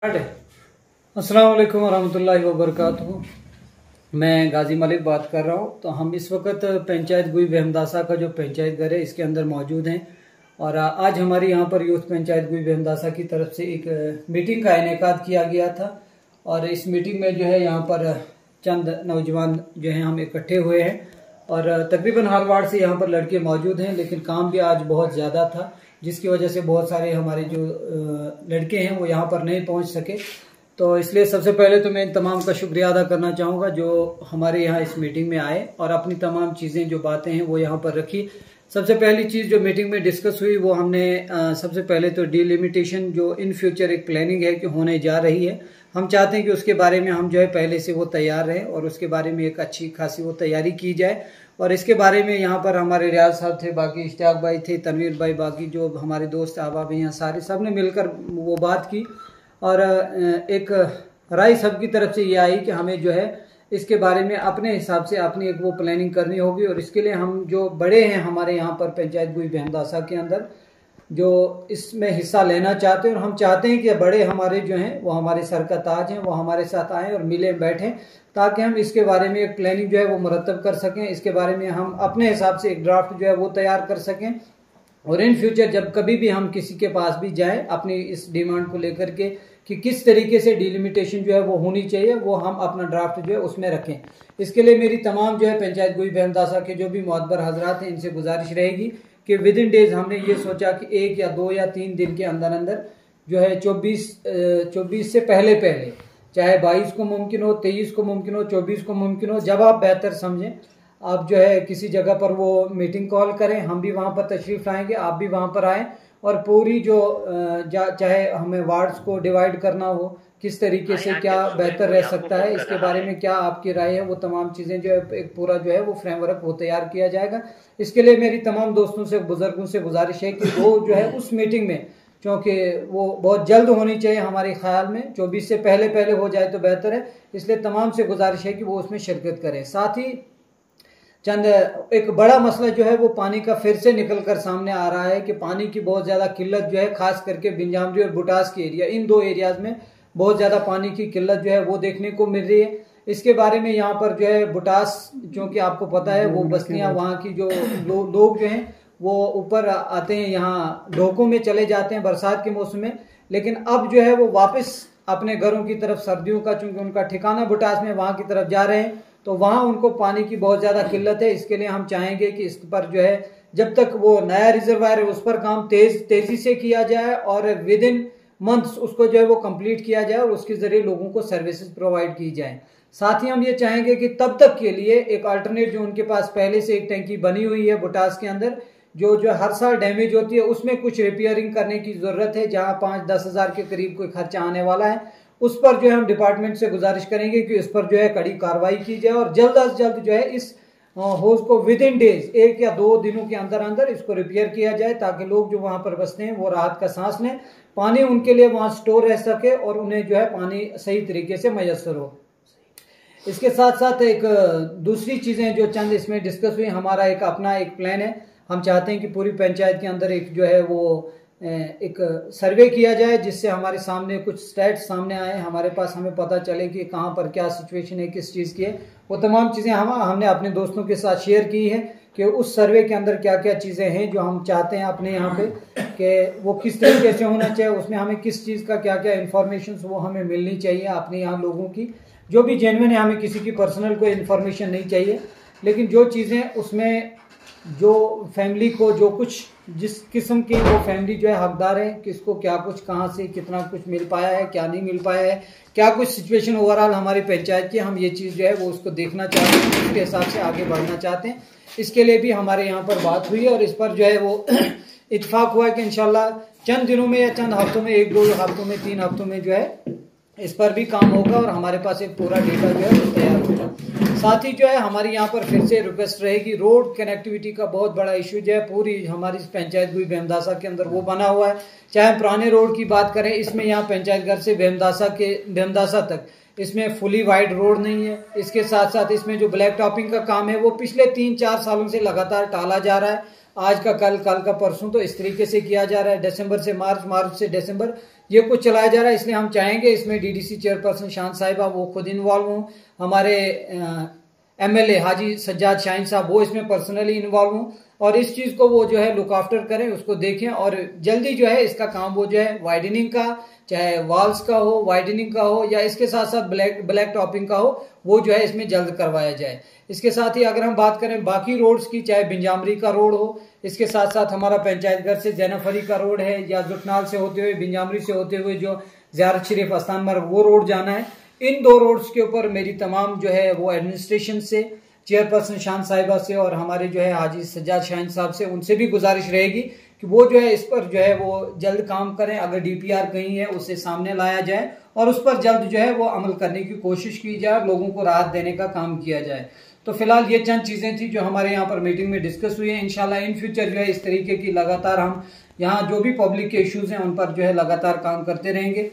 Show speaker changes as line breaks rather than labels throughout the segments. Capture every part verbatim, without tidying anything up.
अस्सलाम वालेकुम वरहमतुल्लाहि वबरकातुहू। मैं गाजी मलिक बात कर रहा हूँ। तो हम इस वक्त पंचायत गुई बेहमदासा का जो पंचायत घर है इसके अंदर मौजूद हैं और आज हमारी यहाँ पर यूथ पंचायत गुई बेहमदासा की तरफ से एक मीटिंग का इनेकाद किया गया था और इस मीटिंग में जो है यहाँ पर चंद नौजवान जो हैं हम इकट्ठे हुए हैं और तकरीबन हर वार्ड से यहाँ पर लड़के मौजूद हैं, लेकिन काम भी आज बहुत ज़्यादा था जिसकी वजह से बहुत सारे हमारे जो लड़के हैं वो यहाँ पर नहीं पहुँच सके। तो इसलिए सबसे पहले तो मैं इन तमाम का शुक्रिया अदा करना चाहूँगा जो हमारे यहाँ इस मीटिंग में आए और अपनी तमाम चीज़ें जो बातें हैं वो यहाँ पर रखी। सबसे पहली चीज़ जो मीटिंग में डिस्कस हुई वो हमने आ, सबसे पहले तो डिलिमिटेशन जो इन फ्यूचर एक प्लानिंग है कि होने जा रही है, हम चाहते हैं कि उसके बारे में हम जो है पहले से वो तैयार रहें और उसके बारे में एक अच्छी खासी वो तैयारी की जाए। और इसके बारे में यहाँ पर हमारे रियाज साहब थे, बाकी इश्तियाक भाई थे, तनवीर भाई, बाकी जो हमारे दोस्त अहबाब हैं यहाँ सारे सब ने मिलकर वो बात की और एक राय सबकी तरफ से ये आई कि हमें जो है इसके बारे में अपने हिसाब से अपनी एक वो प्लानिंग करनी होगी और इसके लिए हम जो बड़े हैं हमारे यहाँ पर पंचायत गुई बेहमदासा के अंदर जो इसमें हिस्सा लेना चाहते हैं और हम चाहते हैं कि बड़े हमारे जो हैं वो हमारे सर का ताज हैं, वो हमारे साथ आएँ और मिले बैठें ताकि हम इसके बारे में एक प्लानिंग जो है वो मुरतब कर सकें, इसके बारे में हम अपने हिसाब से एक ड्राफ्ट जो है वो तैयार कर सकें और इन फ्यूचर जब कभी भी हम किसी के पास भी जाएं अपनी इस डिमांड को लेकर के कि किस तरीके से डिलिमिटेशन जो है वो होनी चाहिए वो हम अपना ड्राफ्ट जो है उसमें रखें। इसके लिए मेरी तमाम जो है पंचायत गुई बेहमदासा के जो भी मोअतबर हजरात हैं इनसे गुजारिश रहेगी कि विद इन डेज हमने ये सोचा कि एक या दो या तीन दिन के अंदर अंदर जो है चौबीस चौबीस से पहले पहले चाहे बाईस को मुमकिन हो, तेईस को मुमकिन हो, चौबीस को मुमकिन हो, जब आप बेहतर समझें आप जो है किसी जगह पर वो मीटिंग कॉल करें, हम भी वहाँ पर तशरीफ़ लाएंगे, आप भी वहाँ पर आएँ और पूरी जो चाहे हमें वार्ड्स को डिवाइड करना हो किस तरीके से क्या बेहतर रह सकता है इसके बारे में क्या आपकी राय है वो तमाम चीज़ें जो है एक पूरा जो है वो फ्रेमवर्क वो तैयार किया जाएगा। इसके लिए मेरी तमाम दोस्तों से बुजुर्गों से गुजारिश है कि वो जो है उस मीटिंग में, क्योंकि वो बहुत जल्द होनी चाहिए हमारे ख्याल में, चौबीस से पहले पहले हो जाए तो बेहतर है, इसलिए तमाम से गुजारिश है कि वो उसमें शिरकत करें। साथ ही चंद एक बड़ा मसला जो है वो पानी का फिर से निकल कर सामने आ रहा है कि पानी की बहुत ज़्यादा किल्लत जो है खास करके बिंजामरी और बुटास के एरिया, इन दो एरियाज़ में बहुत ज़्यादा पानी की किल्लत जो है वो देखने को मिल रही है। इसके बारे में यहाँ पर जो है बुटास, क्योंकि आपको पता है वो बस्तियाँ वहाँ की जो लो, लोग जो हैं वो ऊपर आते हैं, यहाँ ढोकों में चले जाते हैं बरसात के मौसम में, लेकिन अब जो है वो वापस अपने घरों की तरफ सर्दियों का चूँकि उनका ठिकाना बुटास में वहाँ की तरफ जा रहे हैं तो वहाँ उनको पानी की बहुत ज़्यादा किल्लत है। इसके लिए हम चाहेंगे कि इस पर जो है जब तक वो नया रिजर्वायर है उस पर काम तेज तेज़ी से किया जाए और विद इन मंथ्स उसको जो है वो कंप्लीट किया जाए और उसके ज़रिए लोगों को सर्विसेज प्रोवाइड की जाए। साथ ही हम ये चाहेंगे कि तब तक के लिए एक अल्टरनेट जो उनके पास पहले से एक टैंकी बनी हुई है बुटास के अंदर जो जो हर साल डैमेज होती है उसमें कुछ रिपेयरिंग करने की ज़रूरत है, जहाँ पाँच दस हज़ार के करीब कोई खर्चा आने वाला है, उस पर जो है हम डिपार्टमेंट से गुजारिश करेंगे कि इस पर जो है कड़ी कार्रवाई की जाए और जल्द अज जल्द जो है इस होज को विद इन डेज एक या दो दिनों के अंदर अंदर इसको रिपेयर किया जाए ताकि लोग जो वहाँ पर बसते हैं वो राहत का सांस लें, पानी उनके लिए वहाँ स्टोर रह सके और उन्हें जो है पानी सही तरीके से मैसर हो। इसके साथ साथ एक दूसरी चीज़ें जो चंद इसमें डिस्कस हुई, हमारा एक अपना एक प्लान है, हम चाहते हैं कि पूरी पंचायत के अंदर एक जो है वो एक सर्वे किया जाए जिससे हमारे सामने कुछ स्टैट्स सामने आए, हमारे पास हमें पता चले कि कहाँ पर क्या सिचुएशन है, किस चीज़ की है, वो तमाम चीज़ें हम हमने अपने दोस्तों के साथ शेयर की है कि उस सर्वे के अंदर क्या क्या चीज़ें हैं जो हम चाहते हैं अपने यहाँ पे कि वो किस तरीके से होना चाहिए, उसमें हमें किस चीज़ का क्या क्या इन्फॉर्मेशन वो हमें मिलनी चाहिए अपने यहाँ लोगों की जो भी जेन्युइन है, हमें किसी की पर्सनल कोई इन्फॉर्मेशन नहीं चाहिए, लेकिन जो चीज़ें उसमें जो फैमिली को जो कुछ जिस किस्म की वो फैमिली जो है हकदार है, किसको क्या कुछ कहाँ से कितना कुछ मिल पाया है, क्या नहीं मिल पाया है, क्या कुछ सिचुएशन ओवरऑल हमारी पंचायत की, हम ये चीज़ जो है वो उसको देखना चाहते हैं, उसके हिसाब से आगे बढ़ना चाहते हैं। इसके लिए भी हमारे यहाँ पर बात हुई और इस पर जो है वो इत्फाक हुआ कि इंशाल्लाह चंद दिनों में या चंद हफ्तों में, एक दो हफ्तों में, तीन हफ्तों में जो है इस पर भी काम होगा और हमारे पास एक पूरा डेटा जो है वो तैयार होगा। साथ ही जो है हमारी यहाँ पर फिर से रिक्वेस्ट रहेगी, रोड कनेक्टिविटी का बहुत बड़ा इशू जो है पूरी हमारी पंचायत गुई बेहमदासा के अंदर वो बना हुआ है। चाहे पुराने रोड की बात करें, इसमें यहाँ पंचायत घर से बेहमदासा के बेहमदासा तक इसमें फुली वाइड रोड नहीं है। इसके साथ साथ इसमें जो ब्लैक टॉपिंग का काम है वो पिछले तीन चार सालों से लगातार टाला जा रहा है। आज का कल, कल का परसों, तो इस तरीके से किया जा रहा है। दिसंबर से मार्च, मार्च से दिसंबर, ये कुछ चलाया जा रहा है। इसलिए हम चाहेंगे इसमें डीडीसी चेयरपर्सन शान साहिबा वो खुद इन्वॉल्व हों, हमारे एमएलए हाजी सज्जाद शाहीन साहब वो इसमें पर्सनली इन्वॉल्व हों और इस चीज को वो जो है लुक आफ्टर करें, उसको देखें और जल्दी जो है इसका काम वो जो है वाइडनिंग का, चाहे वॉल्स का हो, वाइडनिंग का हो या इसके साथ साथ ब्लैक ब्लैक टॉपिंग का हो, वो जो है इसमें जल्द करवाया जाए। इसके साथ ही अगर हम बात करें बाकी रोड्स की, चाहे बिंजामरी का रोड हो, इसके साथ साथ हमारा पंचायत घर से जैनफरी का रोड है या जुटनाल से होते हुए बिंजामरी से होते हुए जो ज़ियारत शरीफ आस्थान मार्ग वो रोड जाना है, इन दो रोड्स के ऊपर मेरी तमाम जो है वो एडमिनिस्ट्रेशन से, चेयरपर्सन शान साहिबा से और हमारे जो है हाजी सज्जाद शाहीन साहब से, उनसे भी गुजारिश रहेगी कि वो जो है इस पर जो है वो जल्द काम करें। अगर डीपीआर कहीं है उसे सामने लाया जाए और उस पर जल्द जो है वो अमल करने की कोशिश की जाए और लोगों को राहत देने का काम किया जाए। तो फिलहाल ये चंद चीजें थी जो हमारे यहाँ पर मीटिंग में डिस्कस हुई है। इंशाल्लाह इन फ्यूचर जो है इस तरीके की लगातार हम यहाँ जो भी पब्लिक के इश्यूज हैं उन पर जो है लगातार काम करते रहेंगे।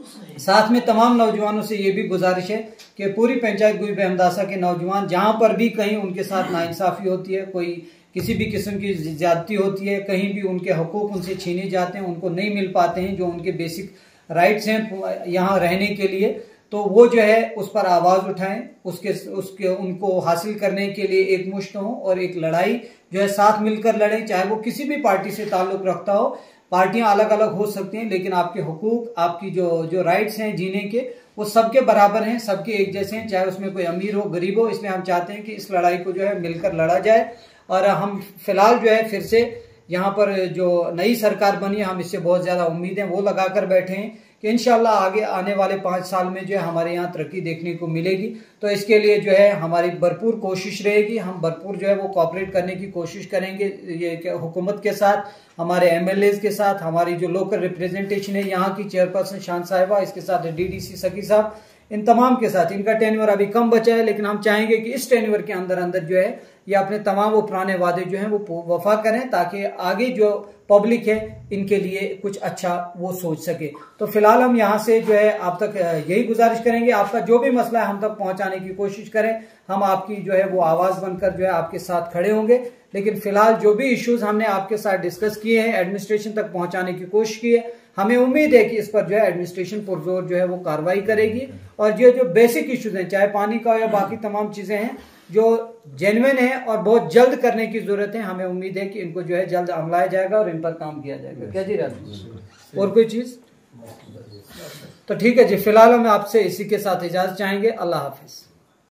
साथ में तमाम नौजवानों से ये भी गुजारिश है कि पूरी पंचायत गुई बेहमदासा के नौजवान जहां पर भी कहीं उनके साथ नाइंसाफी होती है, कोई किसी भी किस्म की ज्यादती होती है, कहीं भी उनके हकूक उनसे छीने जाते हैं, उनको नहीं मिल पाते हैं जो उनके बेसिक राइट्स हैं यहाँ रहने के लिए, तो वो जो है उस पर आवाज उठाएं, उसके उसके उनको हासिल करने के लिए एक मुश्त हो और एक लड़ाई जो है साथ मिलकर लड़ें। चाहे वो किसी भी पार्टी से ताल्लुक रखता हो, पार्टियां अलग अलग हो सकती हैं लेकिन आपके हुकूक, आपकी जो जो राइट्स हैं जीने के, वो सबके बराबर हैं, सबके एक जैसे हैं, चाहे उसमें कोई अमीर हो गरीब हो। इसलिए हम चाहते हैं कि इस लड़ाई को जो है मिलकर लड़ा जाए। और हम फिलहाल जो है फिर से यहाँ पर जो नई सरकार बनी है, हम इससे बहुत ज्यादा उम्मीद है वो लगाकर बैठे हैं कि इंशाल्लाह आगे आने वाले पांच साल में जो है हमारे यहाँ तरक्की देखने को मिलेगी। तो इसके लिए जो है हमारी भरपूर कोशिश रहेगी, हम भरपूर जो है वो कोऑपरेट करने की कोशिश करेंगे ये हुकूमत के साथ, हमारे एमएलए के साथ, हमारी जो लोकल रिप्रेजेंटेशन है यहाँ की चेयरपर्सन शान साहिबा, इसके साथ डीडीसी सकी साहब, इन तमाम के साथ। इनका टेन्योर अभी कम बचा है लेकिन हम चाहेंगे कि इस टेन्योर के अंदर अंदर जो है ये अपने तमाम वो पुराने वादे जो हैं वो वफा करें ताकि आगे जो पब्लिक है इनके लिए कुछ अच्छा वो सोच सके। तो फिलहाल हम यहाँ से जो है आप तक यही गुजारिश करेंगे, आपका जो भी मसला है हम तक पहुंचाने की कोशिश करें, हम आपकी जो है वो आवाज बनकर जो है आपके साथ खड़े होंगे। लेकिन फिलहाल जो भी इश्यूज हमने आपके साथ डिस्कस किए हैं, एडमिनिस्ट्रेशन तक पहुंचाने की कोशिश की है, हमें उम्मीद है कि इस पर जो है एडमिनिस्ट्रेशन पुरजोर जो है वो कार्रवाई करेगी और ये जो बेसिक इश्यूज हैं, चाहे पानी का या बाकी तमाम चीजें हैं जो जेन्युइन है और बहुत जल्द करने की जरूरत है, हमें उम्मीद है कि इनको जो है जल्द अमलाया जाएगा और इन पर काम किया जाएगा। क्या जी राज और कोई चीज? तो ठीक है जी, फिलहाल हम आपसे इसी के साथ इजाजत चाहेंगे। अल्लाह हाफिज।